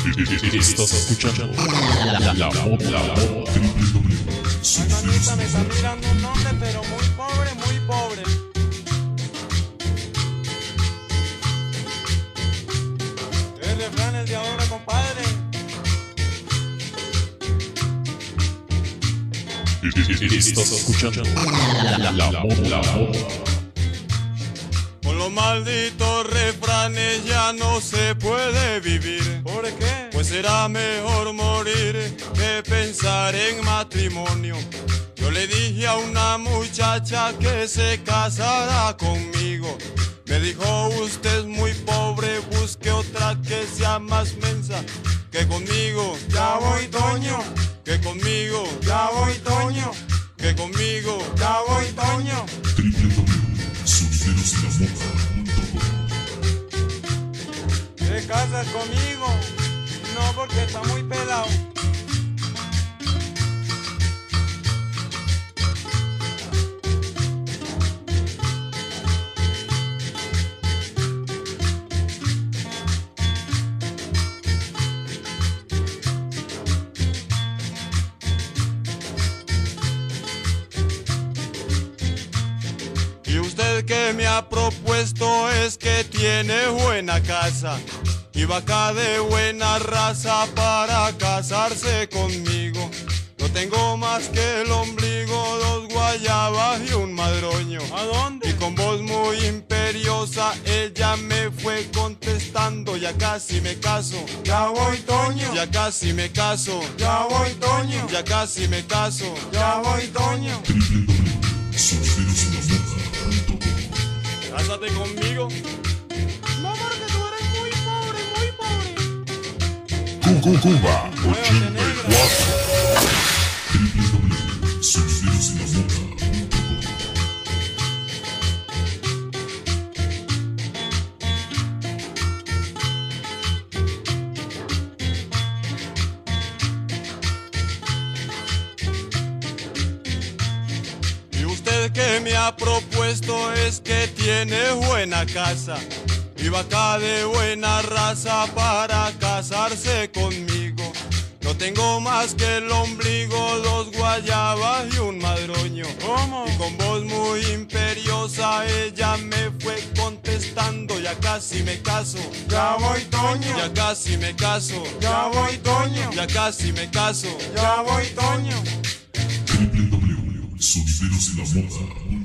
Estás escuchando la moda. Ay, mamita, me está mirando un hombre, pero muy pobre, muy pobre. El refrán es de ahora, compadre. Estás escuchando la moda. Con los malditos refranes ya no se puede vivir. ¿Por qué? Pues será mejor morir que pensar en matrimonio. Yo le dije a una muchacha que se casara conmigo. Me dijo, usted es muy pobre, busque otra que sea más mensa. Que conmigo, ya voy, Toño. Que conmigo, ya voy, Toño. Que conmigo, ya voy, Toño. ¿Te casas conmigo? No, porque está muy pelado. Y usted que me ha propuesto es que tiene buena casa y vaca de buena raza para casarse conmigo. No tengo más que el ombligo, dos guayabas y un madroño. ¿A dónde? Y con voz muy imperiosa ella me fue contestando, ya casi me caso. Ya voy, Toño. Ya casi me caso. Ya voy, Toño. Ya casi me caso. Ya voy, Toño. Cásate conmigo. No, porque tú eres muy pobre, muy pobre. Cuba 84. Y usted que me ha propuesto es que tiene buena casa y vaca de buena raza para casarse conmigo. No tengo más que el ombligo, dos guayabas y un madroño. ¿Cómo? Y con voz muy imperiosa ella me fue contestando, ya casi me caso. Ya voy, Toño. Ya casi me caso. Ya voy, Toño. Ya casi me caso. Ya voy, Toño. Sonideros de la moda.